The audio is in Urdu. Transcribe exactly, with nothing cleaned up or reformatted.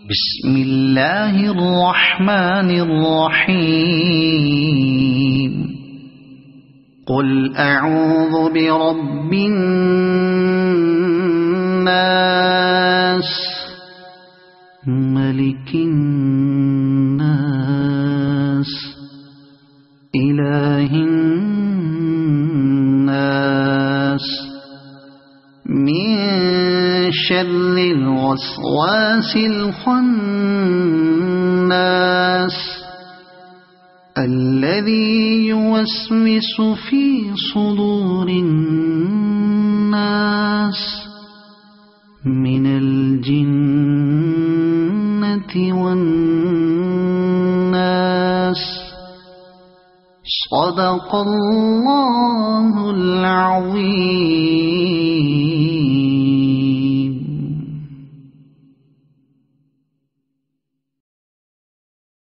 بسم الله الرحمن الرحيم قل أعوذ برب الناس ملك الناس إله الناس من شر الوسواس الخناس الذي يوسوس في صدور الناس من الجنة والناس. صدق الله العظيم.